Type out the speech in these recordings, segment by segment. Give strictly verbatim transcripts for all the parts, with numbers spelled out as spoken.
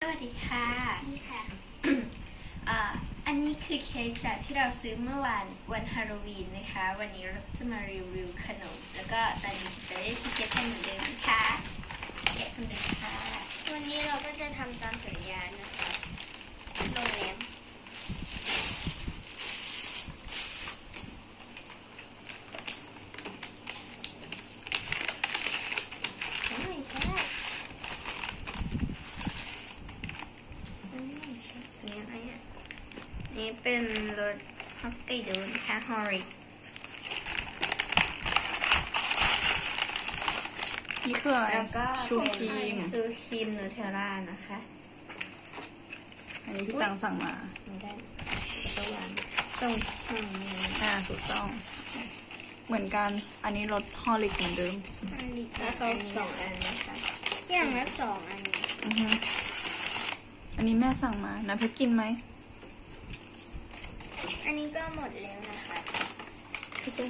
วัสดีค่ะนี่ค่ะ อันนี้คือเค้กจากที่เราซื้อเมื่อวานวันฮาโลวีนนะคะวันนี้เราจะมารีวิวขนมแล้วก็ตอนนี้จะได้ชิคเก้นเหมือนเดิมนะคะแกะกันเลยค่ะวันนี้เราก็จะทำตามสัญญานะคะโรงแรมนี่เป็นรสฮอกไกโดนะคะฮอรินี่คืออะไรแล้วก็ชูครีมคือครีมนูเทลล่านะคะอันนี้พี่ตังสั่งมาไม่ได้ตัววางตรงฝั่งนี้อ่าถูกต้องเหมือนกันอันนี้รสฮอลิกเหมือนเดิมแล้วเขาสองอันนะคะอย่างละสองอันอือฮึอันนี้แม่สั่งมานะเพชรกินไหมอันนี้ก็หมดแล้วนะคะคือเป็น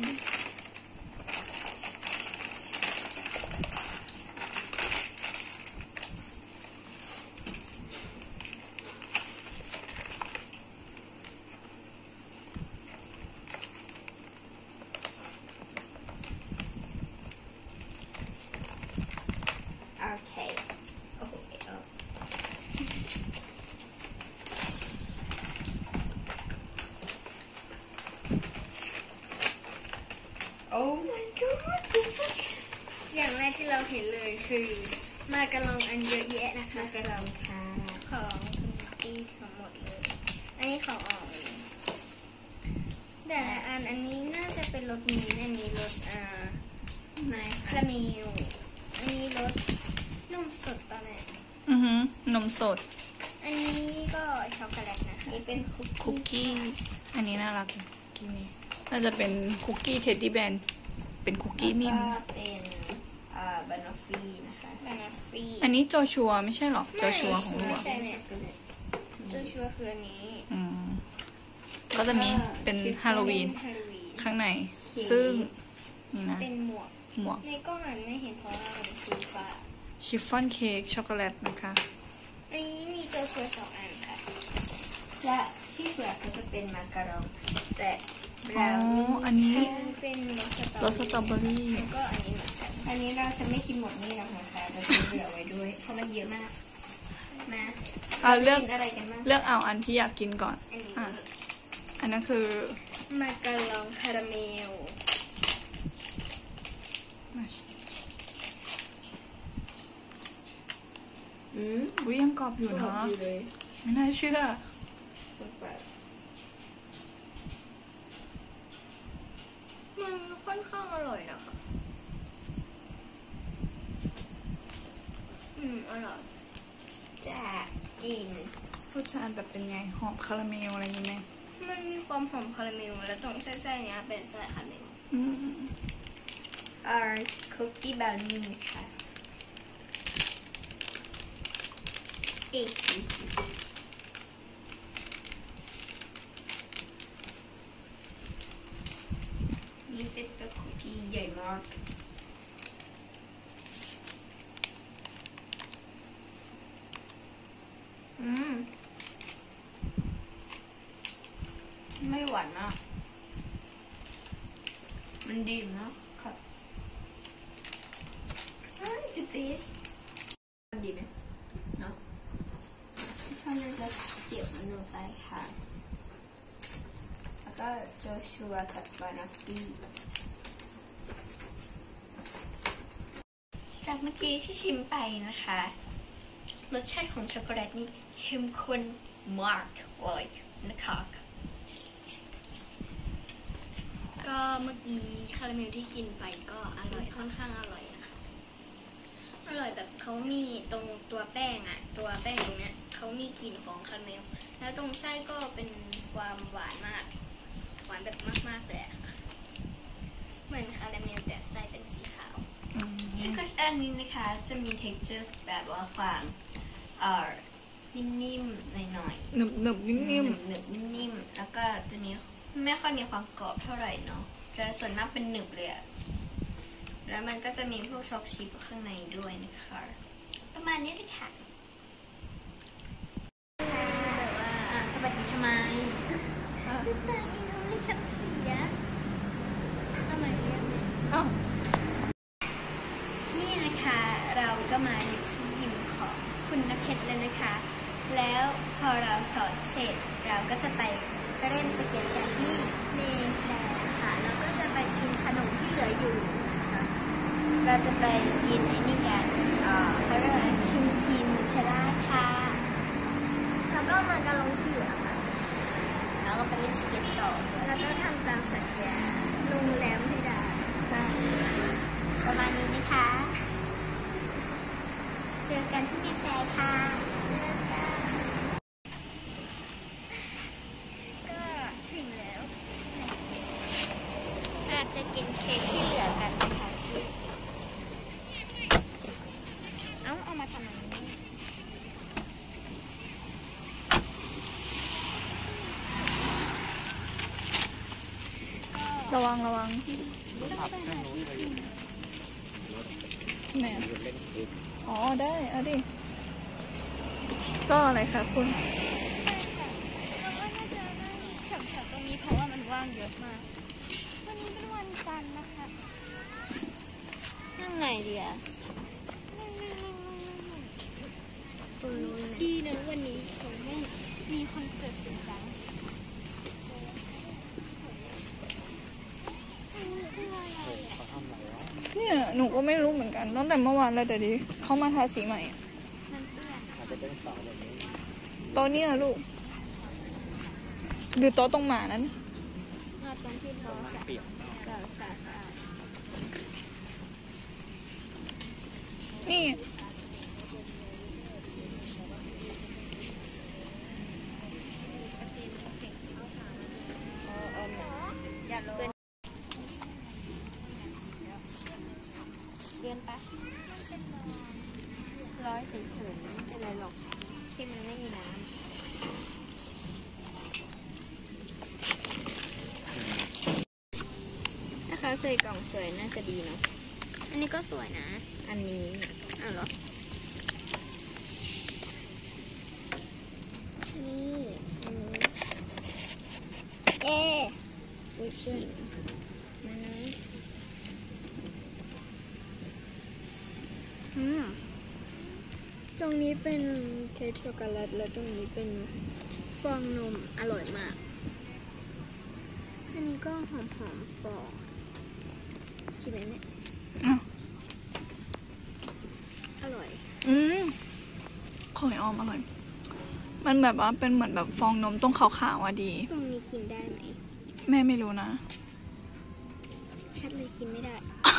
โอเคโอเคโอ้ my god อย่างแรกที่เราเห็นเลยคือมากระลองอันเยอะแยะนะคะมากระลองค่ะของคุณตี้ทั้งหมดเลยอันนี้ของออกแต่อันอันนี้น่าจะเป็นรสนี้อันนี้รสอ่าคาราเมลอันนี้รสนมสดป่ะแม่อือฮึนมสดอันนี้ก็ช็อกโกแลตนะคะนี่เป็นคุกกี้อันนี้น่ารักคุกกี้นี่น่าจะเป็นคุกกี้เท็ดดี้แบนเป็นคุกกี้นิ่มเป็นอ่าบานอฟฟี่นะคะบานอฟฟี่อันนี้โจชัวไม่ใช่หรอโจชัวของลูกใช่เนี่ยโจชัวคืออันนี้อืมก็จะมีเป็นฮาโลวีนข้างในซึ่งนี่นะเป็นหมวกหมวกในกล้องอ่ะไม่เห็นเพราะว่ามันคือฟ้าชิฟฟ่อนเค้กช็อกโกแลตนะคะอันนี้มีโจชัวสองอันค่ะและที่เปลือกก็จะเป็นมาการองแต่อ๋ออันนี้เป็นรสสตรอเบอรี่แล้วก็อันนี้เหมือนกันอันนี้เราจะไม่กินหมดนี่หรอกนะคะเราจะเหลือไว้ด้วยเพราะมันเยอะมากนะเอาเลือกอะไรกันบ้างเลือกเอาอันที่อยากกินก่อนอ่ะอันนั้นคือมาการองคาราเมลอืมวิยังกรอบอยู่เนาะไม่น่าเชื่อมันค่อนข้างอร่อยนะคะอืมอร่อยจะกินรสชาติแบบเป็นไงหอมคาราเมลอะไรอย่างเงี้ยมันมีความหอมคาราเมลแล้วตรงไส้ๆเนี้ยเป็นไส้คาราเมลอืมอ่าคุกกี้บราวนี่ค่ะอีกนี่เป็นตัวคุกกี้ใหญ่มากอืมไม่หวานมากมันดีมากค่ะอืมจุดพีสดีไหมเนาะท่านนั้นจะเกี่ยวมันลงไปค่ะแล้วก็โจชัวกับบานาฟี่จากเมื่อกี้ที่ชิมไปนะคะรสชาติของช็อกโกแลตนี่เข้มข้นมากเลยนะคะก็เมื่อกี้คาราเมลที่กินไปก็อร่อยค่อนข้างอร่อยนะคะอร่อยแบบเขามีตรงตัวแป้งอะตัวแป้งตรงเนี้ยเขามีกลิ่นของคาราเมลแล้วตรงไส้ก็เป็นความหวานมากหวานแบบมากๆเลยเหมือนคาราเมลแต่ไส้เป็นสีขาวช็อกโกแลตอันนี้นะคะจะมี texture แบบว่าความเอ่อนิ่มๆหน่อยๆหนึบๆนิ่มๆหนึบๆนิ่มๆแล้วก็ตัวนี้ไม่ค่อยมีความกรอบเท่าไหร่เนาะจะส่วนมากเป็นหนึบเลยอะแล้วมันก็จะมีพวกช็อกชิพข้างในด้วยนะคะประมาณนี้เลยค่ะเพชรแล้วนะคะ แล้วพอเราสอนเสร็จเราก็จะไปเล่นสเก็ตกันที่เมแฟร์ค่ะแล้วก็จะไปกินขนมที่เหลืออยู่นะคะเราจะไปกินไอ้นี่กันเอ่อเขาเรียกว่าชูครีมนูเทลล่าค่ะแล้วก็มากันลงที่เหลือค่ะแล้วก็ไปเล่นสเก็ตต่อแล้วก็ทำตามสัญญาโรงแรมให้ได้ประมาณนี้นะคะ เจอกันที่เมแฟร์ค่ะเจอกันก็ถึงแล้วเราจะกินเค้กที่เหลือกันนะคะเอ้าเอามาทำอะไรนี่ระวังระวังแม่อ๋อได้เอาดิก็อะไรคะคุณเราก็น่าจะนั่งแถวๆตรงนี้เพราะว่ามันว่างเยอะมากวันนี้เป็นวันจันทร์นะคะนั่งไหนดีอะนั่งนั่งนั่งนั่งนั่งนั่งตรงนู้นดีนะวันนี้ผมไม่มีคอนเสิร์ตจริงจังเนี่ยหนูก็ไม่รู้เหมือนกันตั้งแต่เมื่อวานแล้วเดี๋ยวนี้เขามาทาสีใหม่อาจจะเป็นเสาแบบนี้โต๊ะเนี่ยลูกหรือโต๊ะตรงหมานั้นมาตรงที่เราใส่เราใส่ใส่นี่อย่าลงเรียนปะร้อยถึงถึงไม่เป็นไรหรอกที่มันไม่มีน้ำถ้าเขาใส่กล่องสวยน่าจะดีเนาะอันนี้ก็สวยนะอันนี้อ้าวเหรอนี่อันนี้เอ๊ะอุ้ยชิมมานะอืมตรงนี้เป็นเค้กช็อกโกแลตแล้วตรงนี้เป็นฟองนมอร่อยมากอันนี้ก็หอมหอมฟองชิมไหมเนี่ยอ้าวอร่อยอืมของไอออมอร่อยมันแบบว่าเป็นเหมือนแบบฟองนมตรงขาวๆอ่ะดีตรงนี้กินได้ไหมแม่ไม่รู้นะชัดเลยกินไม่ได้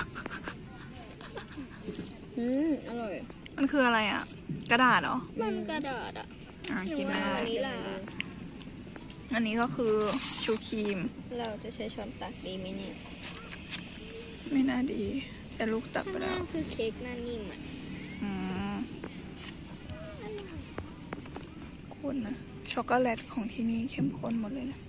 อืมอร่อยมันคืออะไรอ่ะ กระดาษเหรอมันกระดาษอ่ะอ่ากินไม่ได้วานิลลาอันนี้ก็คือชูครีมเราจะใช้ช้อนตักดีไหมเนี่ยไม่น่าดี แต่ลูกตักไปข้างแล้ล่าว งคือเค้กหน้านิ่มอ่ะอืมข้นนะช็อกโกแลตของที่นี่เข้มข้นหมดเลยนะ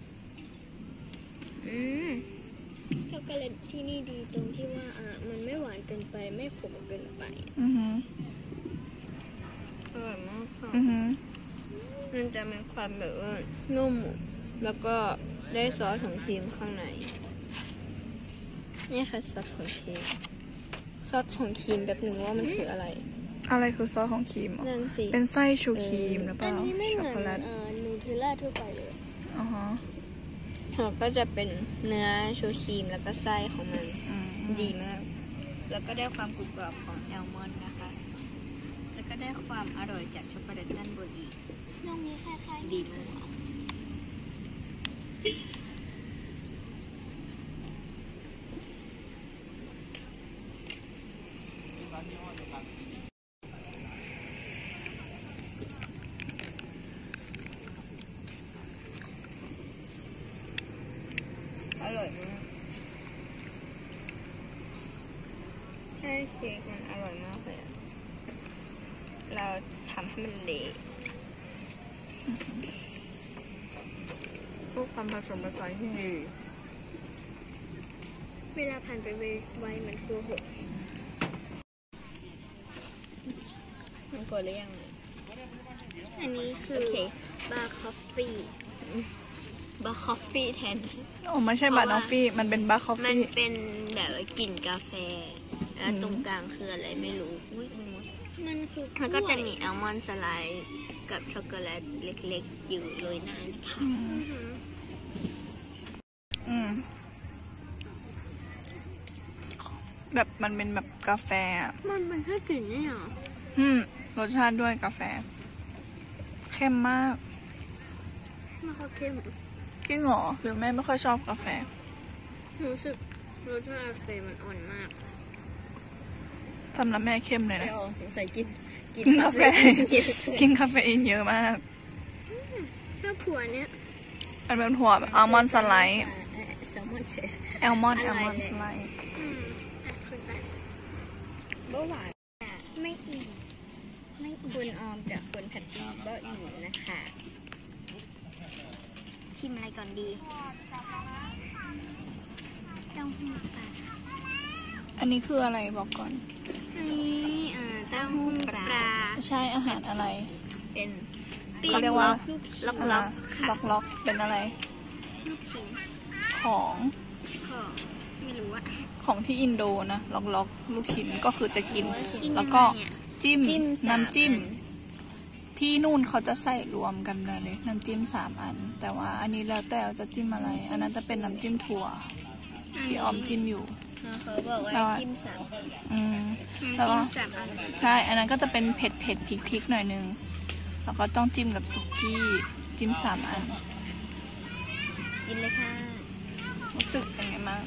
อืมช็อกโกแลตที่นี่ดีตรงที่ว่าอ่ะมันไม่หวานเกินไปไม่ขมเกินไปอือหืออร่อยมากค่ะอือหือมันจะมีความแบบว่านุ่ม แล้วก็ได้ซอสของครีมข้างในนี่ค่ะซอสของครีมซอสของครีมแบบหนึ่งว่ามันคืออะไรอะไรคือซอสของครีมเหรอนั่นสิเป็นไส้ชูครีมหรือเปอัล่านนี้ไม่เหช็มือกอนโกแลตเอ่อนูเทลล่าทั่วไปเลยอ๋อฮะแล้วก็จะเป็นเนื้อชูครีมแล้วก็ไส้ของมันอืมดีมาก แล้วก็ได้ความกรุบกรอบของแอลมอนด์นะคะ แล้วก็ได้ความอร่อยจากช็อกโกแลตด้านบนอีกตรงนี้คล้ายๆดีมากอร่อยมากใช่เค้กมันอร่อยมากเลยอะเราทำให้มันเละพวกความผสมผสานที่ดีเวลาผ่านไปไวมันกลัวหกมันกลัวหรือยังอันนี้คือบาร์คอฟฟี่บาร์คอฟฟี่แทนโอ้ไม่ใช่บาร์นอฟฟี่ มันเป็นบาร์คอฟมันฟี่เป็นแบบว่ากลิ่นกาแฟ แล้วตรงกลางคืออะไรไม่รู้อุ้ยมดมันคือแล้วก็จะมีอัลมอนด์สไลด์กับช็อกโกแลตเล็กๆ อยู่โรยหน้านะคะอืมแบบมันเป็นแบบกาแฟอ่ะมันมันแค่กลิ่นนี่หรออืมรสชาติด้วยกาแฟเข้มมากมันเขาเค็มจริงเหรอหรือแม่ไม่ค่อยชอบกาแฟรู้สึกรสชาติกาแฟมันอ่อนมากสำหรับแม่เข้มเลยไม่นะออกสงสัยกินกินกาแฟกินคาเฟอีนเยอะมากถ้าผัวเนี้ยมันเป็นถั่วแบบอัลมอนด์สไลด์แซลมอนเชฟแอลมอนด์อแอลร่มออย นเลยด์สไลด์อืมอ่ะคุณตาเบาหวานไม่อิ่มไม่อิ่มคุณออมกับคุณแพตตี้ก็อิ่มนะคะชิมอะไรก่อนดีเต้าหู้ปลาอันนี้คืออะไรบอกก่อนอันนี้อ่าเต้าหู้ปลาไม่ใช่อาหารอะไรเป็นเขาเรียกว่าลูกชิ้นล็อกอะไรล็อกค่ะล็อกล็อกเป็นอะไรลูกชิ้นของของไม่รู้อะของที่อินโดนะล็อกล็อกลูกชิ้นก็คือจะกินกินแล้วก็ยังไงอะจิ้มจิ้มสามน้ำจิ้มอันที่นู่นเขาจะใส่รวมกันเลย น้ำจิ้มสามอัน แต่ว่าอันนี้แล้วแต่เราจะจิ้มอะไร อันนั้นจะเป็นน้ำจิ้มถั่วที่ออมจิ้มอยู่แล้วเขาบอกว่าแล้วจิ้มสามอันอืมแล้วก็จิ้มสามอันใช่ อันนั้นก็จะเป็นเผ็ดเผ็ดพริกพริกหน่อยนึง แล้วก็ต้องจิ้มกับสุกี้จิ้มสามอันกินเลยค่ะรู้สึกเป็นไงบ้าง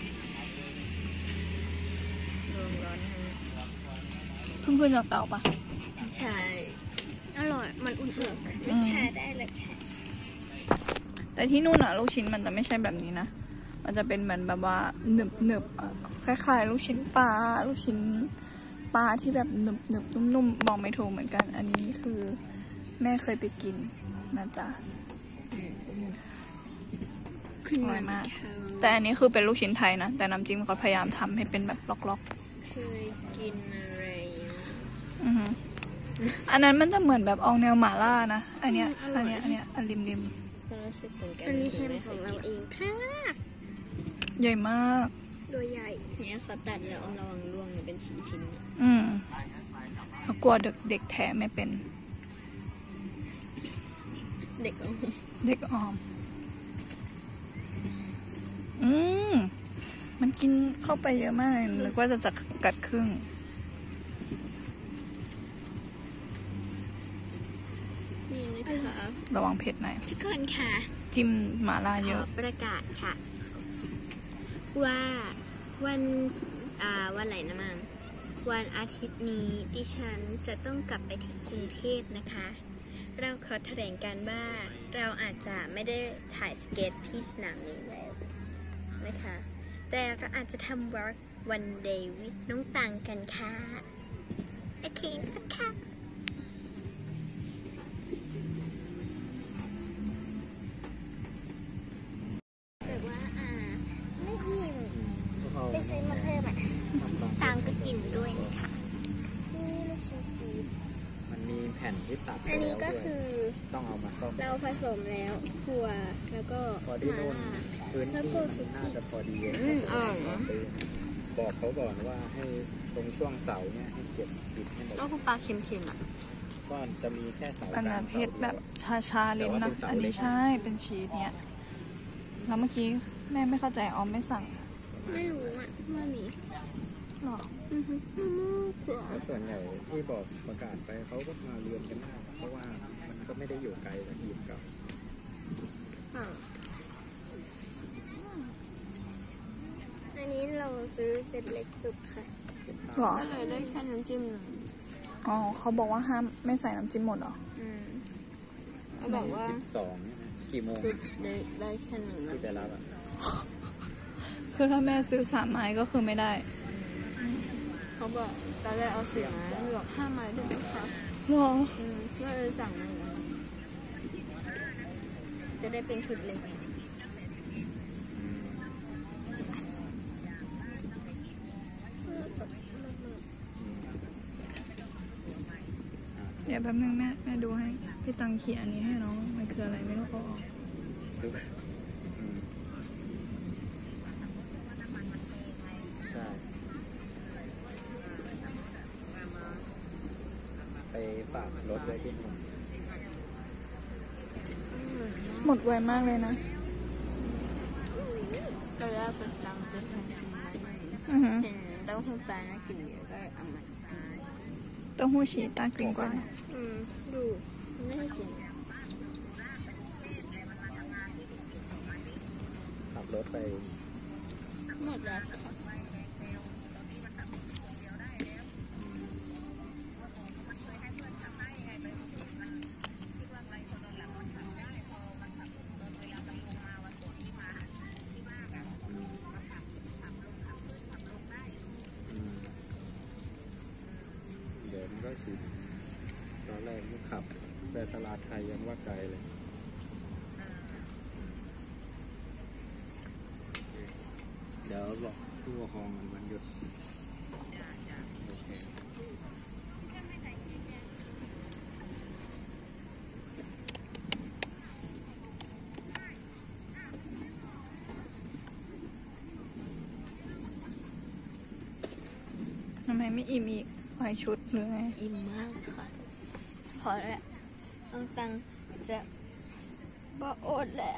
รวมร้อนให้เพิ่งขึ้นจากเตาปะใช่ อร่อย มันอุ่นๆอืมทาได้เลยค่ะแต่ที่นู่นอะลูกชิ้นมันจะไม่ใช่แบบนี้นะ มันจะเป็นเหมือนแบบว่าหนึบหนึบๆอะคล้ายๆ ลูกชิ้นปลา ลูกชิ้นปลาที่แบบหนึบหนึบๆนุ่มๆบอกไม่ถูกเหมือนกัน อันนี้คือแม่เคยไปกินนะจ๊ะอร่อยมาก แต่อันนี้คือเป็นลูกชิ้นไทยนะ แต่น้ำจิ้มเขาพยายามทำให้เป็นแบบล็อกเคยกินอะไรอ่ะๆ อือฮึอันนั้นมันจะเหมือนแบบออกแนวหม่าล่านะ อันเนี้ย อันเนี้ย อันเนี้ย อันริมริมความรู้สึกเหมือนกันอันนี้แฮมของเราเองค่ะๆใหญ่มากตัวใหญ่เนี่ยเขาตัดแล้วเอาระวังร่วงเนี่ยเป็นชิ้นอืมเขากลัวเด็กเด็กแถไม่เป็นๆเด็กเอาเด็กออม อืม มันกินเข้าไปเยอะมากเลยนึกว่าจะจะกัดครึ่งนี่นะคะระวังเผ็ดหน่อยทุกคนค่ะจิ้มหม่าล่าขเยออะประกาศค่ะ ว่าวันอ่าวันไหนนะมังวันอาทิตย์นี้ดิฉันจะต้องกลับไปที่กรุงเทพนะคะ เราขอแถลงการว่าเราอาจจะไม่ได้ถ่ายสเก็ตที่สนามนี้แล้วนะคะ แต่เราอาจจะทำ work one day with น้องตังกันค่ะโอเคนะคะแต่ว่าอ่าไม่อิ่มไปซื้อมาเพิ่มอ่ะตังก็กินด้วยนะคะนี่ลูกชิ้นชีสมันมีแผ่นที่ตัดไปอันนี้แล้วก็ด้วยคือต้องเอามาซ่อมเราผสมแล้วถั่วแล้วก็พอที่นู่นม่าพื้นแล้วที่ก็มันน่าจะพอดีอืมอร่อยนะบอกเขาก่อนว่าให้ตรงช่วงเสาเนี่ยให้เก็บปิดให้หมดแล้วคุณปลาเค็มๆอ่ะก็จะมีแค่เสาอันกลานั้งนเสาเผ็ดเดียวแบบชาชาๆลิ้นนะ อันนี้ใช่ เป็นชีสเนี่ย แล้วเมื่อกี้แม่ไม่เข้าใจออมไม่สั่งไม่รู้อ่ะว่ามีหรออือฮึอืมเผื่อแล้วส่วนใหญ่ที่บอกประกาศไปเขาก็มาเรียนกันมาก เพราะว่ามันก็ไม่ได้อยู่ไกลจากอีกเก่าอ่ะอันนี้เราซื้อเซตเล็กสุดค่ะหรอก็เลยได้แค่น้ำจิ้มหนึ่งอ๋อเขาบอกว่าห้ามไม่ใส่น้ำจิ้มหมดเหรออืมเขาบอกว่าสิบสองเนี่ยนะกี่โมงชุดได้ได้แค่หนึ่งนะที่ไปรับอ่ะคือถ้าแม่ซื้อสามไม้ก็คือไม่ได้เขาบอกตอนแรกเอาสี่ไม้บอกห้าไม้ได้ไหมคะหรออืมก็เลยสั่งมาอย่างนั้นจะได้เป็นชุดเล็กเดี๋ยวแป๊บนึงแม่แม่ดูให้ พี่ตังเขียนอันนี้ให้น้อง มันคืออะไรไม่รู้เอาออกคืออืมใช่ดเลยที่นี่หมดไวมากเลยนะก็แล้วเป็นตังจะทำยังไงอือหือเห็นเต้าหู้ปลาน่ากินเยอะก็เอามาเต้าหู้ชีตากินกว่าอืมดูน่ากินขับรถไปหมดแล้วเดี๋ยวมันก็ชิมตอนแรกมันขับไปตลาดไทยยังว่าไกลเลย เดี๋ยวบอกผู้ปกครองมันวันหยุดโอเคทำไมไม่อิ่มอีกหลายชุดหรือไงอิ่มมากค่ะ พอแล้วน้องตังจะบออดแล้ว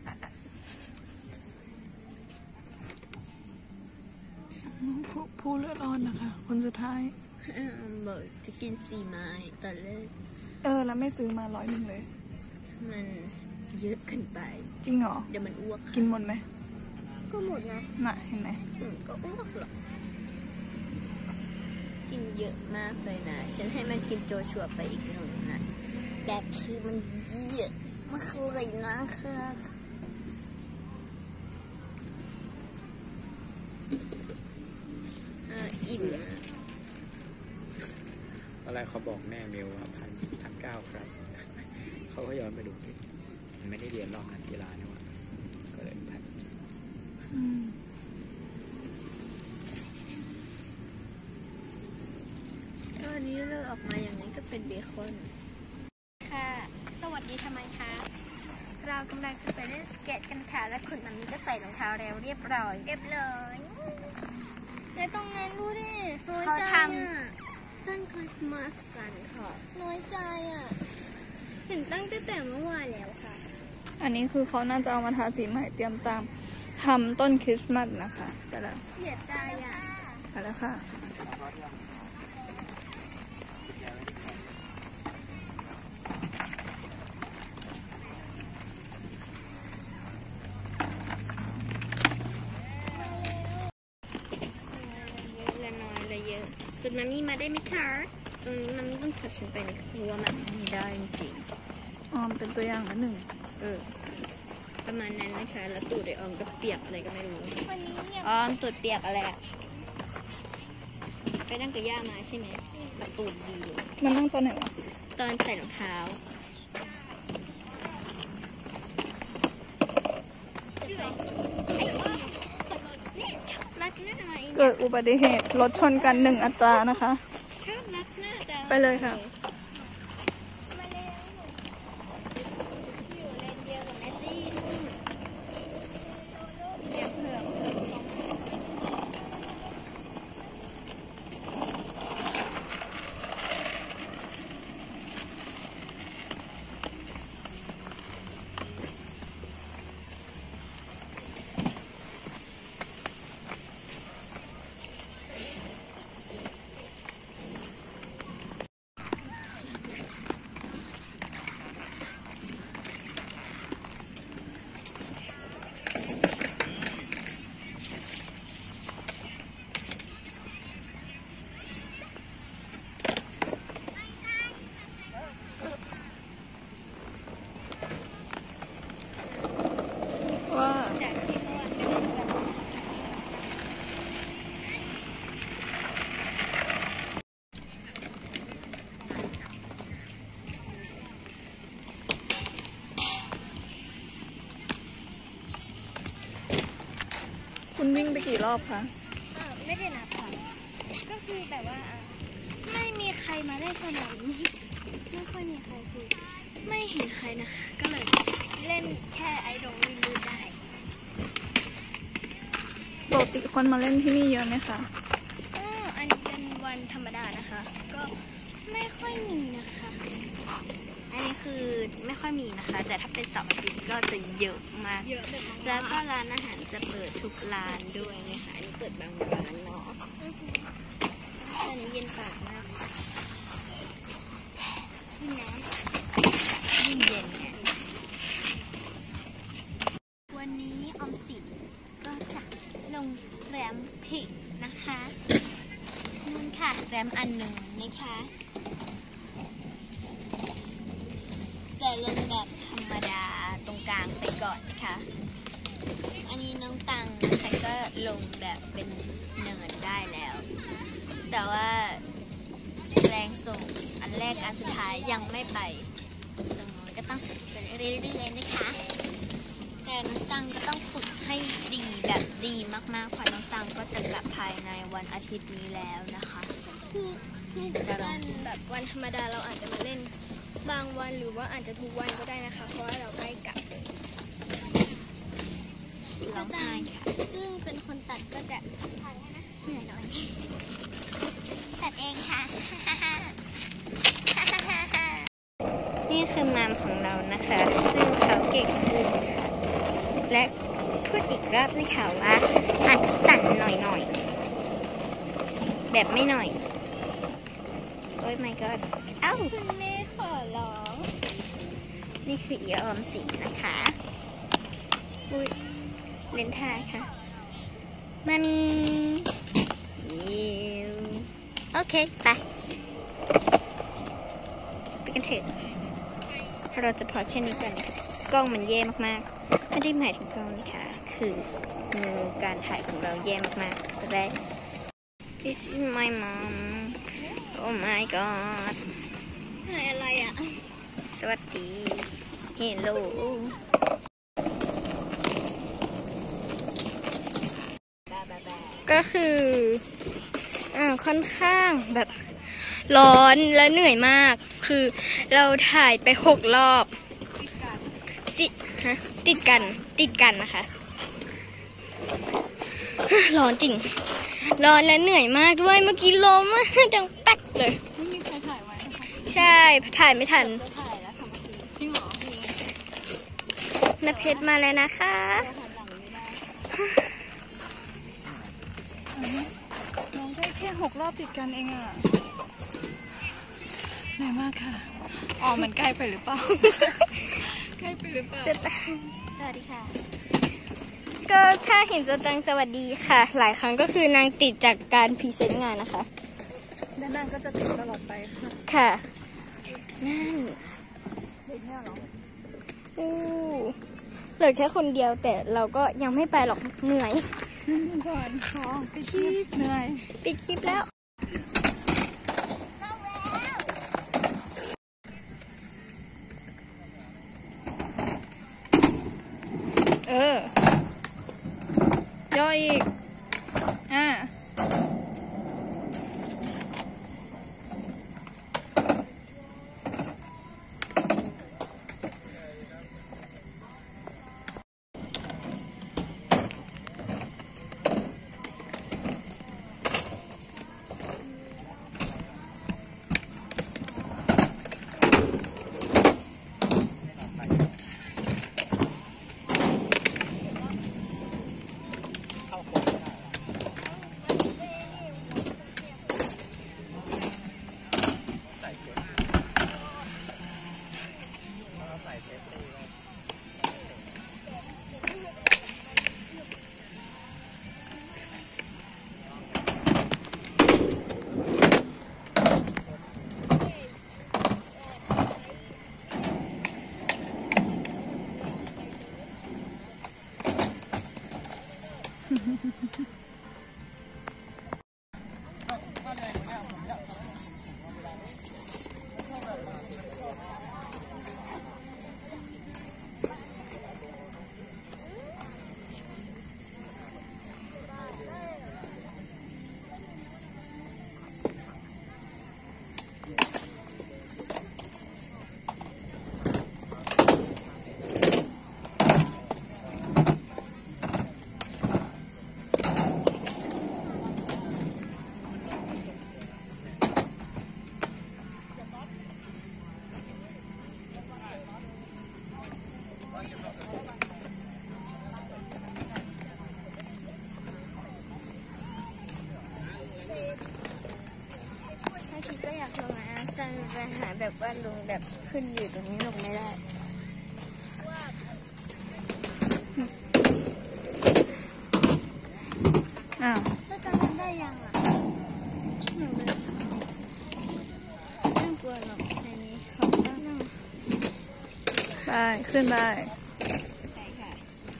ผู้ผู้เลือดร้อนนะคะ คนสุดท้ายบอกจะกินสี่ไม้ตอนแรกเออ แล้วไม่ซื้อมาร้อยหนึ่งเลยมันเยอะเกินไปจริงเหรอเดี๋ยวมันอ้วกกินหมดไหมก็หมดนะน่ะ เห็นไหมอืมก็อ้วกหรอกกินเยอะมากเลยนะ ฉันให้มันกินโจชัวไปอีกหนึ่งนะแบบคือมันเยอะมากเลยนะคะอ่าอิ่มนะอะไรเขาบอกแม่เมลครับพันพันเก้าครับ เขาก็ย้อนไปดูมันไม่ได้เรียนรอบนักกีฬานี่หว่าก็เลยพันอืมตอนนี้เลือกออกมาอย่างนี้ก็เป็นเบคอนค่ะ สวัสดีทำไมคะเรากำลังจะไปเล่นสเก็ตกันค่ะ และคุณมัมมี่ก็ใส่รองเท้าแล้วเรียบร้อยเรียบร้อยแล้วตรงนั้นดูดิน้อยเขาใจทอ่ะำต้นคริสต์มาสกันค่ะน้อยใจอ่ะ เห็นตั้งแต่เมื่อวานแล้วค่ะอันนี้คือเขาน่าจะเอามาทาสีใหม่เตรียมตามทำต้นคริสต์มาสนะคะไปแล้วเสียใจอ่ะไปแล้วค่ะเยอะละน้อยละเยอะคุณมัมมี่มาได้ไหมคะตรงนี้มัมมี่ต้องจับฉันไปนะเพราะว่ามันไม่ได้จริงออมเป็นตัวอย่างละหนึ่งๆเออประมาณนั้นนะคะ แล้วตูดไอออมก็เปียกอะไรก็ไม่รู้วันนี้เนี่ยออมตูดเปียกอะไรอะไปนั่งกับย่ามาใช่ไหมแล้วตูดดีอยู่มันนั่งตอนไหนวะตอนใส่รองเท้ารัดหน้าไหมเกิดอุบัติเหตุรถชนกันหนึ่งอัตรานะคะชอบรัดหน้าจังไปเลยค่ะมาเร็วอยู่เลนเดียวกับแมสซี่เรียบเผือก ว่าจากที่เมื่อวานเป็นแบบคุณวิ่งไปกี่รอบคะเออไม่ได้นับค่ะ ก็คือแบบว่า ไม่มีใครมาเล่นสนามนี้ไม่ค่อยมีใครคือไม่เห็นใครนะคะ ก็เลยเล่นแค่ไอดงวินดูได้ปกติคนมาเล่นที่นี่เยอะไหมคะก็อันนี้เป็นวันธรรมดานะคะ ก็ไม่ค่อยมีนะคะคือไม่ค่อยมีนะคะ แต่ถ้าเป็นเสาร์อาทิตย์ก็จะเยอะมากเยอะแบบแล้วก็ร้านอาหารจะเปิดทุกร้านด้วยนะคะอันนี้เปิดบางร้านเนาะอันนี้เย็นปากมากยิ่งน้ำยิ่งเย็นเนี่ยวันนี้ออมสินก็จะลงแรมผิดนะคะนู่นค่ะแรมอันหนึ่งนะคะแต่ลงแบบธรรมดาตรงกลางไปก่อนนะคะอันนี้น้องตังนะคะก็ลงแบบเป็นเนินได้แล้ว แต่ว่าแรงส่งอันแรกอันสุดท้ายยังไม่ไปตรงนู้นก็ต้องฝึกไปเรื่อยๆนะคะแต่น้องตังก็ต้องฝึกให้ดีแบบดีมากๆเพราะน้องตังก็จะกลับภายในวันอาทิตย์นี้แล้วนะคะจะลวัองนแบบวันธรรมดาเราอาจจะมาเล่นบางวันหรือว่าอาจจะทุกวันก็ได้นะคะ เพราะว่าเราใกล้กลับร้องไห้ค่ะซึ่งเป็นคนตัดก็จะเหนื่อยหน่อยตัดเองค่ะ นี่คือมามของเรานะคะ ซึ่งเขาเก่งขึ้นค่ะและพูดอีกรอบนะคะว่าอัดสั่นหน่อยๆแบบไม่หน่อยโอ้ย my god เอ้าคุณแม่ขอร้องนี่คืออีออมสินนะคะอุ้ยเล่นท่าค่ะมามียิวโอเคไปไปกันเถอะเราจะพอแค่นี้ก่อนนะคะกล้องมันแย่มากๆไม่ได้หมายถึงกล้องนะคะคือมือการถ่ายของเราแย่มากๆได้ This is my mom Oh my god หายอะไรอ่ะสวัสดี Hello ก็คืออ่าค่อนข้างแบบร้อนและเหนื่อยมาก คือเราถ่ายไปหกรอบติดฮะติดกันติดกันนะคะ ร้อนจริง ร้อนและเหนื่อยมากด้วยเมื่อกี้ลมดังแป๊กเลยไม่มีใครถ่ายไว้นะคะใช่ถ่ายไม่ทันจะถ่ายแล้วทำทีจริงเหรอนเพชรมาแล้วนะคะหันหลังไม่ได้น้องได้แค่หกรอบติดกันเองอ่ะเหนื่อยมากค่ะอ๋อมันใกล้ไปหรือเปล่า ใกล้ไปหรือเปล่าสวัสดีค่ะก็ถ้าเห็นสตังค์สวัสดีค่ะ หลายครั้งก็คือนางติดจากการพรีเซนต์งานนะคะและนางก็จะติดตลอดไปค่ะค่ะ นั่นเด็กเนี่ยเหรออู้เหลือแค่คนเดียวแต่เราก็ยังไม่ไปหรอกเหนื่อยก่อนท้องไปชีพเหนื่อยปิดคลิปแล้วเออย่ออีกอ่าารถลงแบบขึ้นอยู่ตรงนี้ลงไม่ได้อ้าวสตาร์ทได้ยังอ่ะหนูเลยไม่กลัวหรอกในนี้เขาตั้งนั่งได้ขึ้นได้ใช่ค่ะ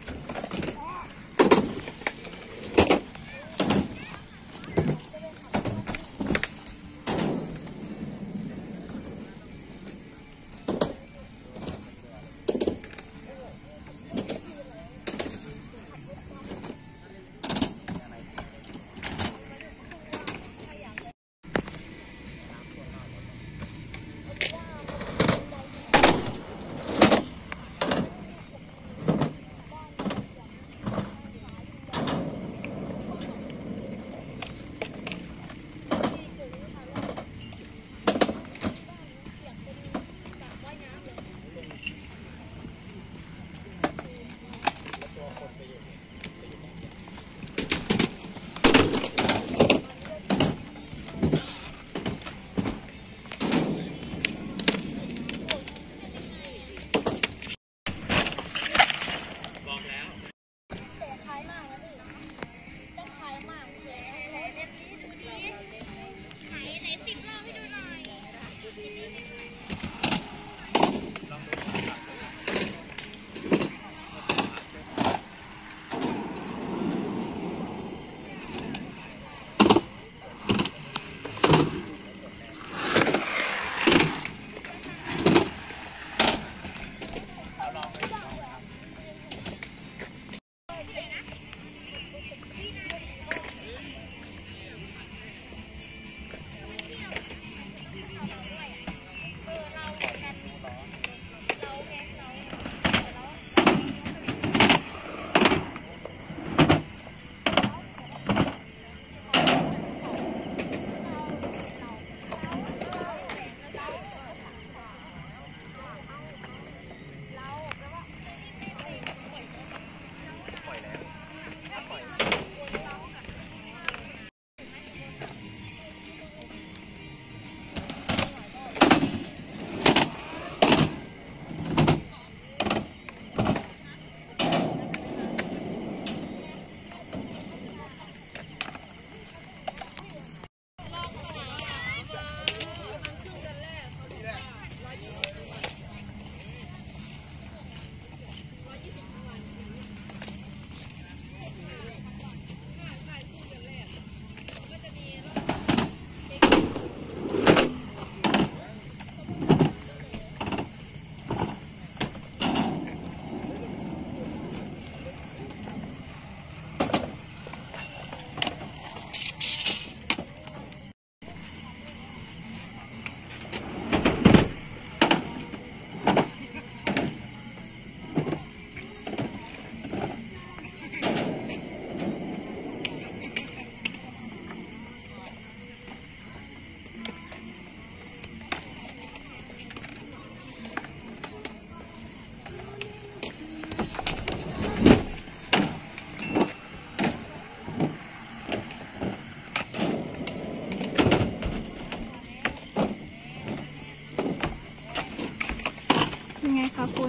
ยังไงคะคุณ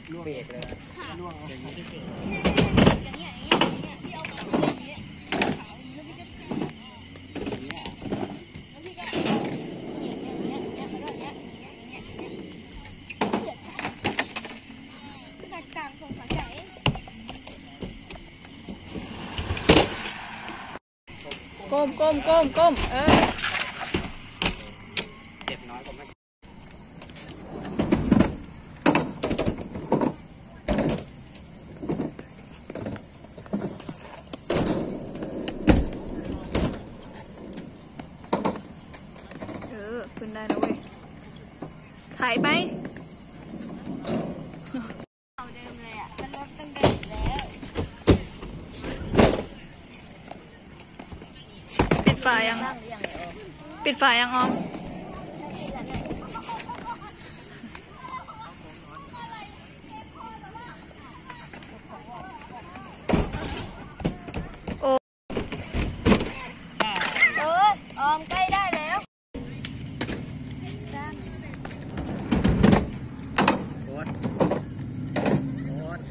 เบรกเลยล่วงอย่างนี้ก้มก้มก้มก้มเออเจ็บน้อยกว่าไม่เออขึ้นได้แล้วเว้ยถ่ายไปเอาเดิมเลยอ่ะมันลดตั้งแต่แล้วปิดฝายังปิดฝายังออมโอ้เออออมใกล้ได้แล้วโคตรโคตร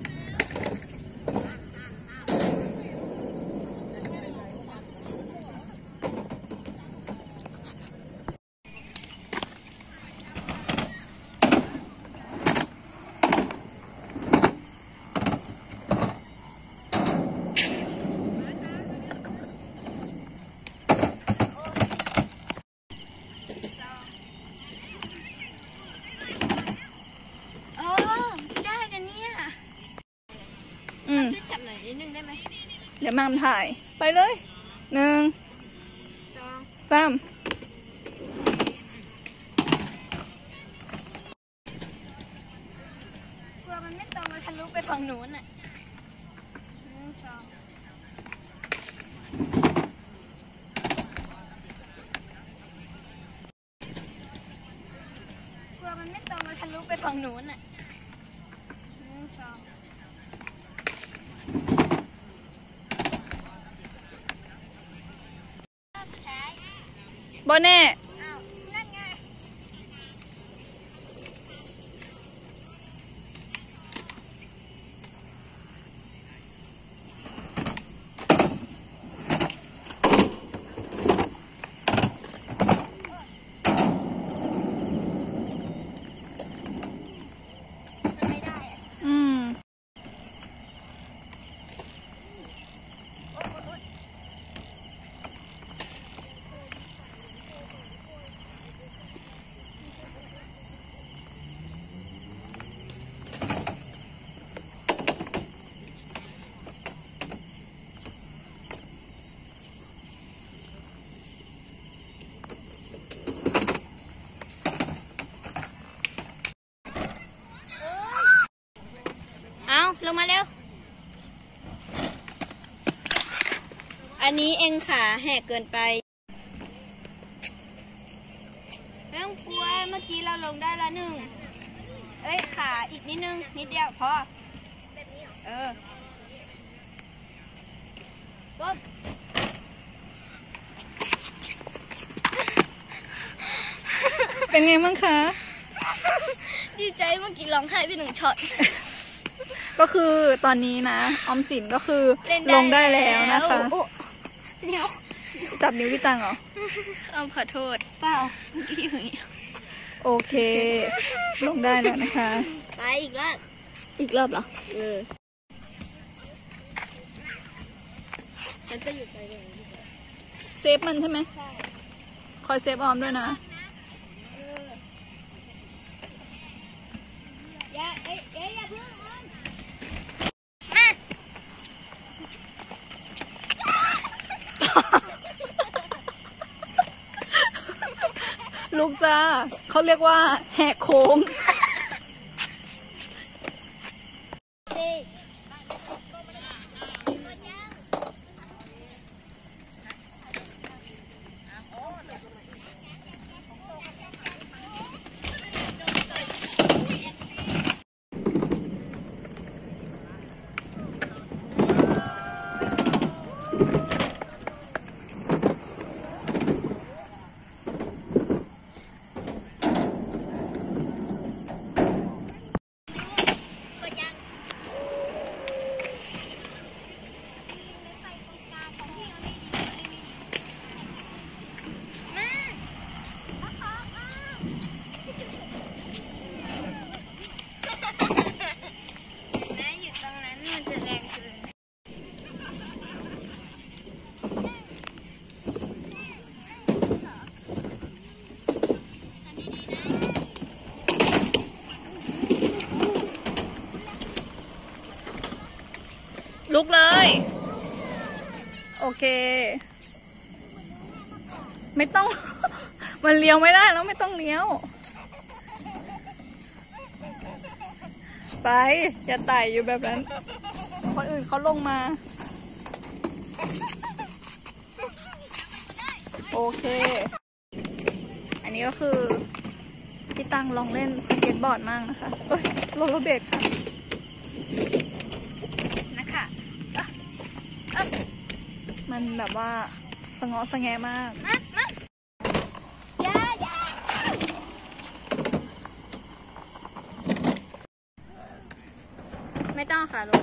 อืมช่วยจับหน่อยนิดนึงได้ไหมเดี๋ยวมามถ่ายไปเลยหนึ่งสองสามกลัวมันไม่ตรงมันทะลุไปฝั่งนู้นอ่ะหนึ่งสองกลัวมันไม่ตรงมันทะลุไปฝั่งนู้นอ่ะหนึ่งสองสุดท้ายบอแน่อ้าวนั่นไง มันไม่ได้อะอืมโอ๊ยโอ๊ยโอ๊ย เอาลงมาเร็ว อันนี้เองขาแหกเกินไปไม่ต้องกลัวเมื่อกี้เราลงได้ละหนึ่งเอ้ยขาอีกนิดนึง นิดเดียวพอเออก้มเป็นไงบ้างคะดีใจเมื่อกี้ร้องไห้ไปหนึ่งช็อตก็คือตอนนี้นะออมสินก็คือเล่นได้ลงได้แล้วนะคะโอ้เหนียวจับนิ้วพี่ตังเหรอเอาขอโทษเปล่าเมื่อกี้อย่างเงี้ยโอเค ลงได้แล้วนะคะไปอีกรอบอีกรอบเหรอเออฉันจะอยู่ไปเลยเซฟมันใช่ไหมใช่คอยเซฟออมด้วยนะเอออย่าเอ้ยเอ้ยอย่าเพิ่งออมลูกจ้าเขาเรียกว่าแหกโค้งเลุกเลย โอเค ไม่ต้อง มันเลี้ยวไม่ได้แล้วไม่ต้องเลี้ยว ไปอย่าไต่อยู่แบบนั้น คนอื่นเขาลงมา โอเค อันนี้ก็คือพี่ตังลองเล่นสเก็ตบอร์ดมากนะคะเอ้ยโรลเลอร์เบลดค่ะนะคะอ่ะอ่ะมันแบบว่าสงอสงแงมากมามาอย่าอย่าไม่ต้องค่ะลูก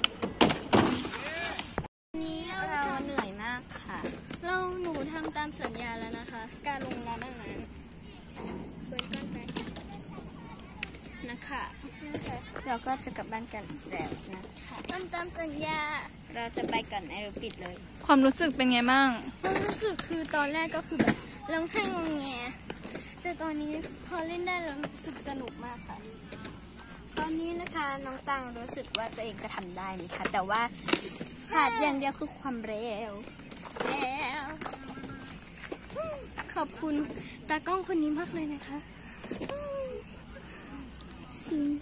นี้เราเหนื่อยมากค่ะเราหนูทำตามสัญญาแล้วนะคะ การลงร้านอาหารเปิดกันไปนะคะเราก็จะกลับบ้านกันแล้วนะคะทำตามสัญญาเราจะไปก่อนไหมหรือปิดเลยความรู้สึกเป็นไงบ้างความรู้สึกคือตอนแรกก็คือแบบร้องไห้งงแงแต่ตอนนี้พอเล่นได้แล้วรู้สึกสนุกมากค่ะตอนนี้นะคะน้องตังรู้สึกว่าตัวเองก็ทำได้นะคะแต่ว่าขาดอย่างเดียวคือความเร็วแล้วขอบคุณตากล้องคนนี้มากเลยนะคะสิง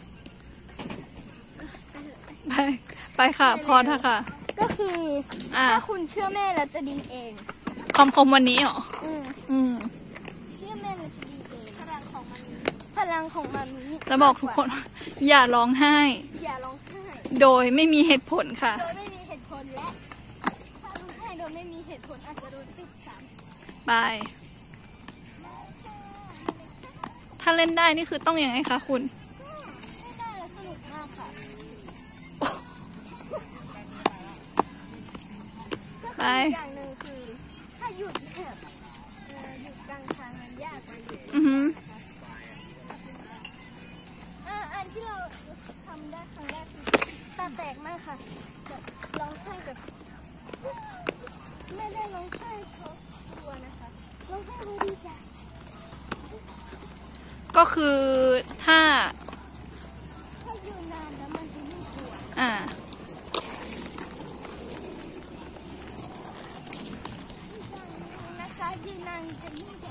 ไปไปค่ะพอเถอะค่ะก็คืออ่ะถ้าคุณเชื่อแม่แล้วจะดีเองคำคมวันนี้เหรออืมอืมเชื่อแม่แล้วจะดีเองพลังของมันพลังของมันนี้จะบอกทุกคน อย่าร้องไห้อย่าร้องไห้โดยไม่มีเหตุผลค่ะโดยไม่มีเหตุผลและถ้าร้องไห้โดยไม่มีเหตุผลอาจจะโดนติดสามไป ถ้าเล่นได้นี่คือต้องยังไงคะคุณไม่ได้แล้วสนุกมากค่ะไปอย่างหนึ่งคือถ้าหยุดแบบเอ่อหยุดกลางทางมันยากกว่าหยุดอือหืออ่าอันที่เราทำได้ครั้งแรกคือตาแตกมากค่ะแบบร้องไห้แบบไม่ได้ร้องไห้เพราะกลัวนะคะร้องไห้เพราะดีใจก็คือถ้าถ้าอยู่นานแล้วมันจะยิ่งกลัวอ่านะคะยืนนานจะยิ่งแก่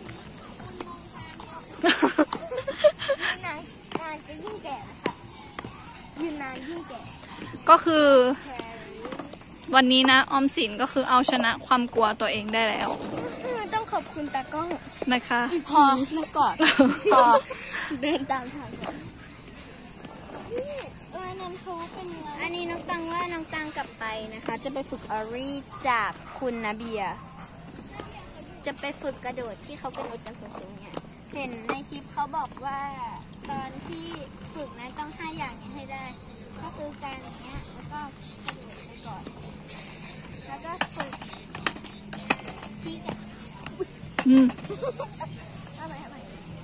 ยืนนานนานจะยิ่งแก่นะคะยืนนานยิ่งแก่ก็คือแคร์วันนี้นะออมสินก็คือเอาชนะความกลัวตัวเองได้แล้วไม่ต้องขอบคุณตากล้องนะคะพอเมื่อก่อนพอเดินตามทางกันนี่เออนั้นเขาเป็นยังไงอันนี้น้องตังว่าน้องตังกลับไปนะคะ จะไปฝึกออรี่จากคุณนาเบีย จะไปฝึกกระโดดที่เขากระโดดกันสูงๆเนี่ยเห็นในคลิปเขาบอกว่าตอนที่ฝึกนั้นต้องห้าอย่างนี้ให้ได้ ก็คือการอย่างเงี้ยแล้วก็กระโดดไปก่อน แล้วก็ฝึกที่กับอืมอะไรอะไร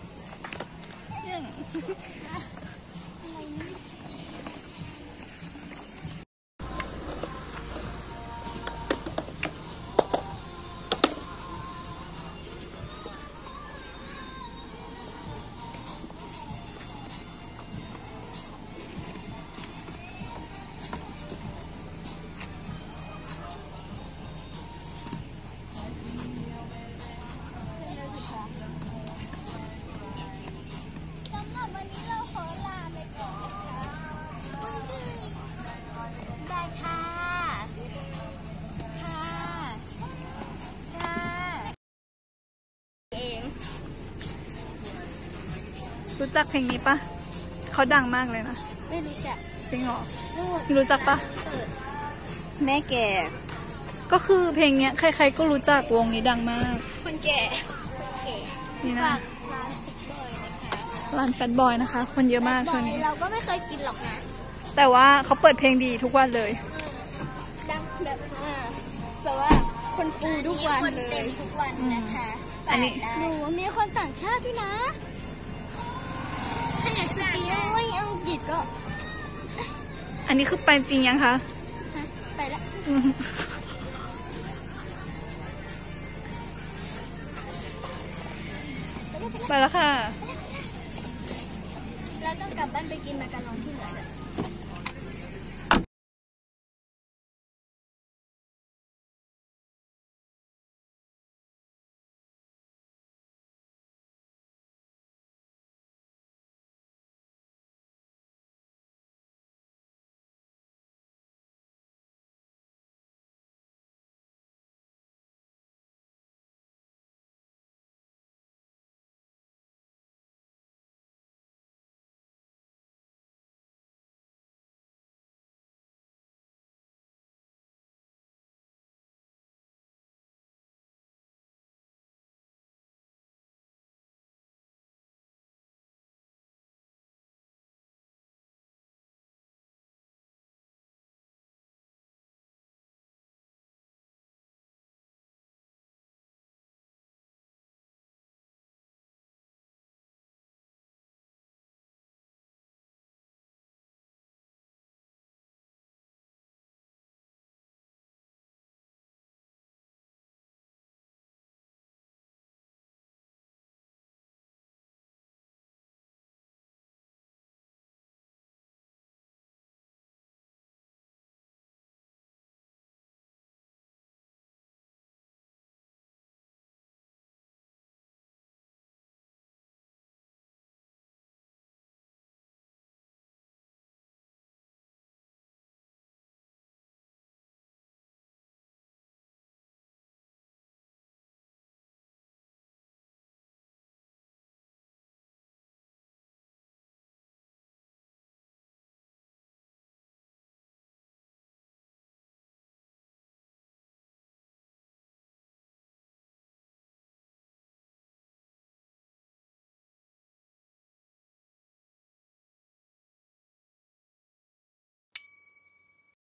สำหรับวันนี้เราขอลาไปก่อนนะคะได้ค่ะ ค่ะ ค่ะเองรู้จักเพลงนี้ปะ เขาดังมากเลยนะไม่รู้จักจริงเหรอลูกรู้จักปะเปิดแม่แก่ก็คือเพลงเนี้ยใครๆก็รู้จักวงนี้ดังมากคนแก่เก๋นี่นะฝากร้านติ๊กบอยนะคะร้านแฟตบอยนะคะ คนเยอะมากบช่อวงยนี้เราก็ไม่เคยกินหรอกนะแต่ว่าเขาเปิดเพลงดีทุกวันเลยดังแบบอ่าแบบว่าคนฟูทุกวันคนเลเต็ยมทุกวันนะคะอันนี้ฝากหได้นูมีคนต่างชาติด้วยนะ ถ้าอยากสปีกไม่อังกฤษก็อันนี้คือไปจริงยังคะไปละอืมไปแล้วค่ะเราต้องกลับบ้านไปกินมาการองที่เหลือเลย